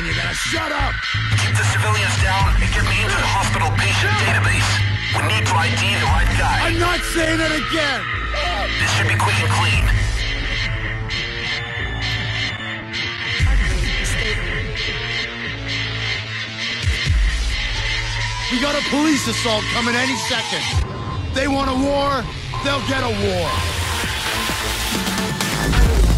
and you gotta shut up! Keep the civilians down and get me into the hospital patient database. We need to ID the right guy. I'm not saying it again! This should be quick and clean. We got a police assault coming any second. They want a war, they'll get a war.